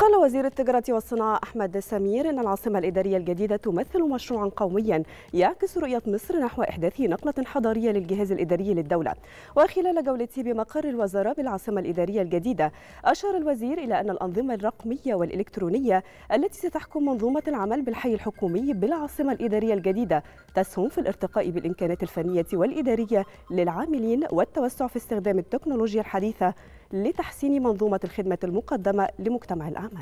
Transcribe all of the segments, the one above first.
قال وزير التجارة والصناعة أحمد سمير إن العاصمة الإدارية الجديدة تمثل مشروعا قوميا يعكس رؤية مصر نحو إحداث نقلة حضارية للجهاز الإداري للدولة. وخلال جولته بمقر الوزارة بالعاصمة الإدارية الجديدة أشار الوزير إلى أن الأنظمة الرقمية والإلكترونية التي ستحكم منظومة العمل بالحي الحكومي بالعاصمة الإدارية الجديدة تسهم في الارتقاء بالإمكانات الفنية والإدارية للعاملين والتوسع في استخدام التكنولوجيا الحديثة لتحسين منظومة الخدمة المقدمة لمجتمع الأعمال.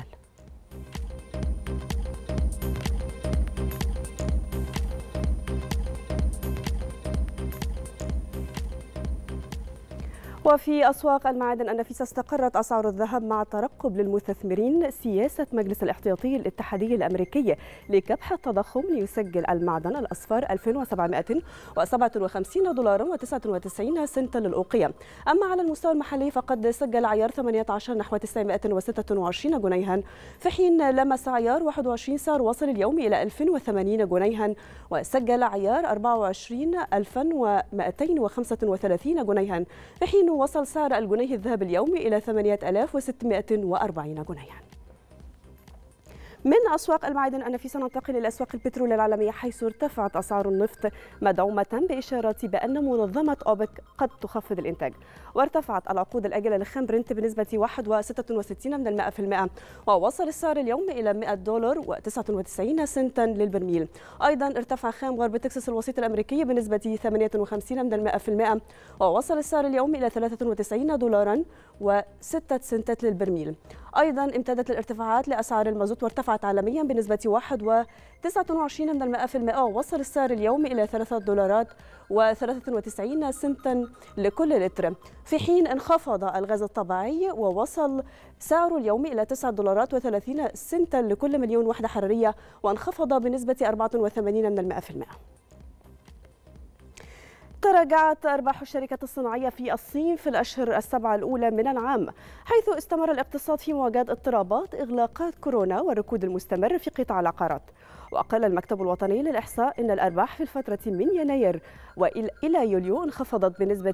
وفي أسواق المعادن النفيسة استقرت أسعار الذهب مع ترقب للمستثمرين سياسة مجلس الاحتياطي الاتحادي الأمريكي لكبح التضخم، ليسجل المعدن الأصفر 2757 دولارا و99 سنتا للأوقية. أما على المستوى المحلي فقد سجل عيار 18 نحو 926 جنيها، في حين لمس عيار 21 سعر وصل اليوم إلى 1080 جنيها، وسجل عيار 24 2235 جنيها، في حين وصل سعر الجنيه الذهب اليوم إلى 8640 جنيها. من أسواق المعادن النفيسة ننتقل إلى أسواق البترول العالمية، حيث ارتفعت أسعار النفط مدعومة بإشارات بأن منظمة أوبك قد تخفض الإنتاج. وارتفعت العقود الآجلة لخام برنت بنسبة 1.66%، ووصل السعر اليوم إلى $100.99 سنتا للبرميل. أيضا ارتفع خام غرب تكساس الوسيط الأمريكي بنسبة 58%، ووصل السعر اليوم إلى $93 و6 سنتات للبرميل. أيضا امتدت الارتفاعات لأسعار المازوت، وارتفعت عالميا بنسبة 1.29%، ووصل السعر اليوم إلى $3.93 سنتا لكل لتر، في حين انخفض الغاز الطبيعي ووصل سعره اليوم إلى $9.30 سنتا لكل مليون وحدة حرارية، وانخفض بنسبة 84%. تراجعت أرباح الشركات الصناعية في الصين في الأشهر السبعة الأولى من العام، حيث استمر الاقتصاد في مواجهة اضطرابات إغلاقات كورونا والركود المستمر في قطاع العقارات. وقال المكتب الوطني للإحصاء إن الأرباح في الفترة من يناير وإلى يوليو انخفضت بنسبة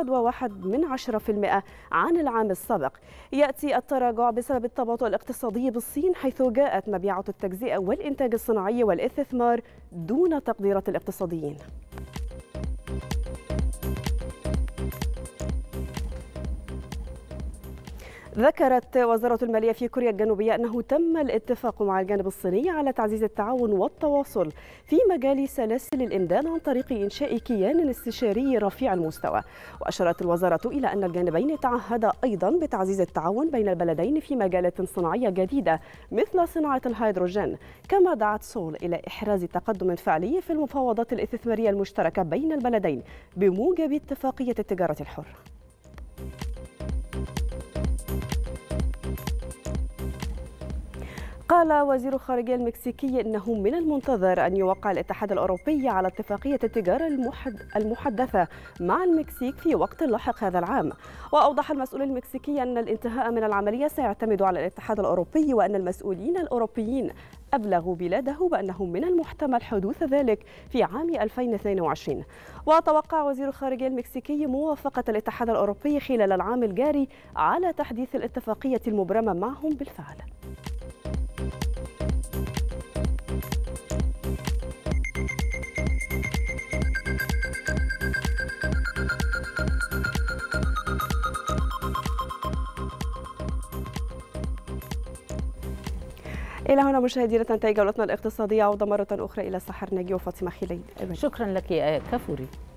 1.1% عن العام السابق. يأتي التراجع بسبب التباطؤ الاقتصادي بالصين، حيث جاءت مبيعات التجزئة والإنتاج الصناعي والاستثمار دون تقديرات الاقتصاديين. ذكرت وزارة المالية في كوريا الجنوبية أنه تم الاتفاق مع الجانب الصيني على تعزيز التعاون والتواصل في مجال سلاسل الإمداد عن طريق إنشاء كيان استشاري رفيع المستوى. وأشارت الوزارة إلى أن الجانبين تعهدا أيضا بتعزيز التعاون بين البلدين في مجالات صناعية جديدة مثل صناعة الهيدروجين، كما دعت سول إلى إحراز تقدم فعلي في المفاوضات الاستثمارية المشتركة بين البلدين بموجب اتفاقية التجارة الحرة. قال وزير الخارجية المكسيكي إنه من المنتظر أن يوقع الاتحاد الأوروبي على اتفاقية التجارة المحدثة مع المكسيك في وقت لاحق هذا العام. وأوضح المسؤول المكسيكي أن الانتهاء من العملية سيعتمد على الاتحاد الأوروبي، وأن المسؤولين الأوروبيين أبلغوا بلاده بأنه من المحتمل حدوث ذلك في عام 2022. وتوقع وزير الخارجية المكسيكي موافقة الاتحاد الأوروبي خلال العام الجاري على تحديث الاتفاقية المبرمة معهم بالفعل. إلى هنا مشاهدينا تنتهي جولتنا الاقتصادية. عودة مرة أخرى إلى سحر ناجي وفاطمة خليل. شكرا لك يا كفوري.